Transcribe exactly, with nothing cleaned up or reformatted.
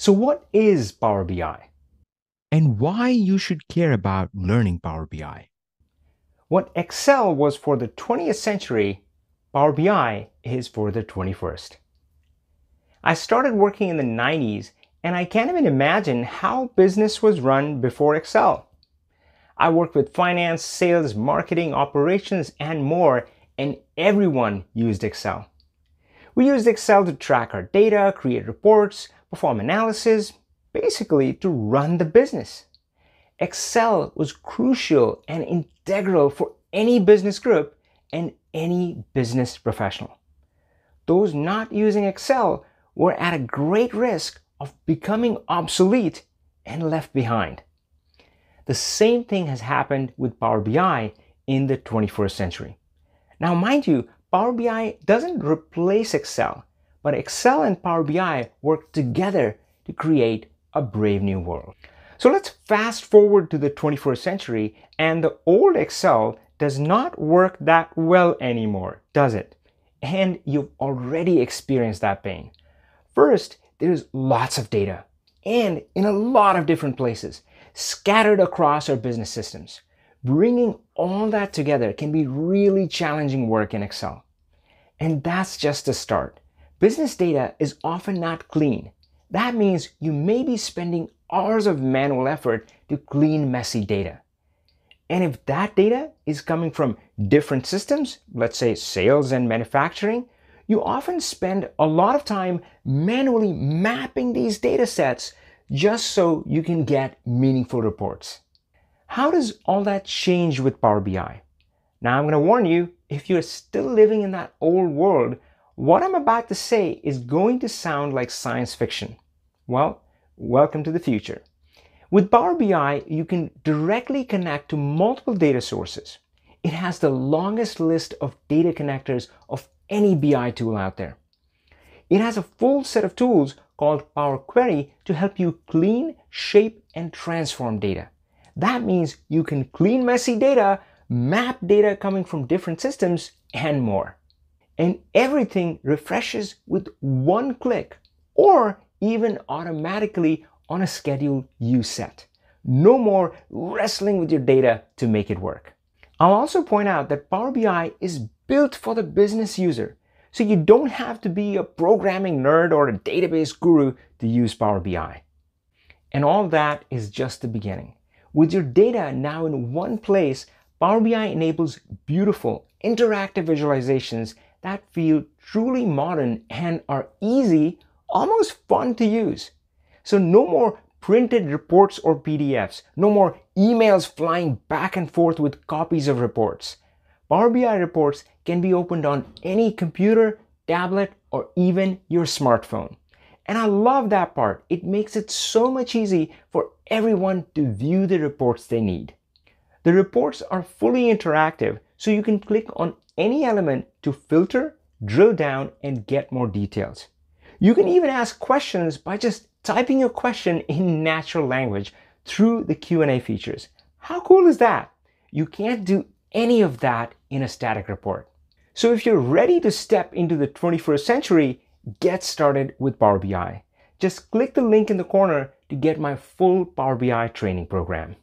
So what is Power B I? And why you should care about learning Power B I. What Excel was for the twentieth century, Power B I is for the twenty-first. I started working in the nineties, and I can't even imagine how business was run before Excel. I worked with finance, sales, marketing, operations, and more, and everyone used Excel. We used Excel to track our data, create reports, perform analysis, basically to run the business. Excel was crucial and integral for any business group and any business professional. Those not using Excel were at a great risk of becoming obsolete and left behind. The same thing has happened with Power B I in the twenty-first century. Now, mind you, Power B I doesn't replace Excel, but Excel and Power B I work together to create a brave new world. So let's fast forward to the twenty-first century, and the old Excel does not work that well anymore, does it? And you've already experienced that pain. First, there's lots of data, and in a lot of different places, scattered across our business systems. Bringing all that together can be really challenging work in Excel. And that's just the start. Business data is often not clean. That means you may be spending hours of manual effort to clean messy data. And if that data is coming from different systems, let's say sales and manufacturing, you often spend a lot of time manually mapping these data sets just so you can get meaningful reports. How does all that change with Power B I? Now, I'm going to warn you, if you're still living in that old world, what I'm about to say is going to sound like science fiction. Well, welcome to the future. With Power B I, you can directly connect to multiple data sources. It has the longest list of data connectors of any B I tool out there. It has a full set of tools called Power Query to help you clean, shape, and transform data. That means you can clean messy data, map data coming from different systems, and more. And everything refreshes with one click, or even automatically on a schedule you set. No more wrestling with your data to make it work. I'll also point out that Power B I is built for the business user, so you don't have to be a programming nerd or a database guru to use Power B I. And all that is just the beginning. With your data now in one place, Power B I enables beautiful, interactive visualizations that feel truly modern and are easy, almost fun to use. So no more printed reports or P D Fs, no more emails flying back and forth with copies of reports. Power B I reports can be opened on any computer, tablet, or even your smartphone. And I love that part. It makes it so much easy for everyone to view the reports they need. The reports are fully interactive, so you can click on any element to filter, drill down, and get more details. You can even ask questions by just typing your question in natural language through the Q and A features. How cool is that? You can't do any of that in a static report. So if you're ready to step into the twenty-first century, get started with Power B I. Just click the link in the corner to get my full Power B I training program.